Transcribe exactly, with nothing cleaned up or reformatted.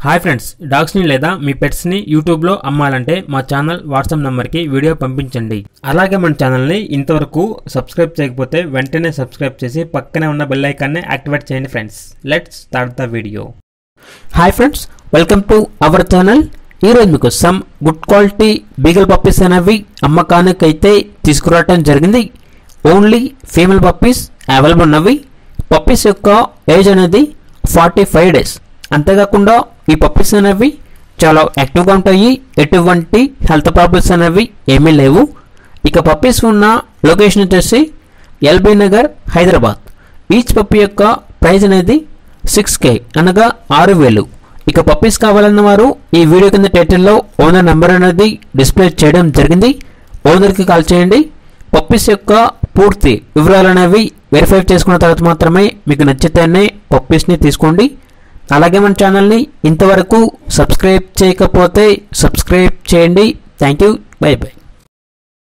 Hi friends, డాగ్స్ని లేదా మీ పెట్స్ని యూట్యూబ్లో అమ్మాలంటే మా ఛానల్ వాట్సాప్ నెంబర్కి వీడియో పంపించండి. అలాగే మన ఛానల్ని ఇంతవరకు సబ్స్క్రైబ్ చేయకపోతే వెంటనే సబ్స్క్రైబ్ చేసి పక్కనే ఉన్న బెల్ ఐకాన్ని యాక్టివేట్ చేయండి friends. Let's start the video. Hi friends, welcome to our channel. ఈరోజు మీకు some good quality beagle puppies అనేవి అమ్మకానికి అయితే తీసుకురావడం జరిగింది. ఓన్లీ ఫీమేల్ పప్పీస్ అవైలబుల్ ఉన్నవి. పప్పీస్ యొక్క ఏజ్ అనేది ఫార్టీ ఫైవ్ డేస్. అంతేకాకుండా ఈ పప్పీస్ అనేవి చాలా యాక్టివ్గా ఉంటాయి. ఎటువంటి హెల్త్ ప్రాబ్లమ్స్ అనేవి ఏమీ లేవు. ఇక పప్పీస్ ఉన్న లొకేషన్ వచ్చేసి LB Nagar, Hyderabad. Each puppy యొక్క ప్రైస్ అనేది సిక్స్ కే అనగా ఆరు వేలు. ఇక పప్పీస్ కావాలన్న వారు ఈ వీడియో కింద టైటిల్లో ఓనర్ నెంబర్ అనేది డిస్ప్లే చేయడం జరిగింది. ఓనర్కి కాల్ చేయండి. పప్పీస్ యొక్క పూర్తి వివరాలు అనేవి వెరిఫై చేసుకున్న తర్వాత మాత్రమే మీకు నచ్చితేనే పప్పీస్ని తీసుకోండి. అలాగే మన ఛానల్ని ఇంతవరకు సబ్స్క్రైబ్ చేయకపోతే సబ్స్క్రైబ్ చేయండి. Thank you, bye by.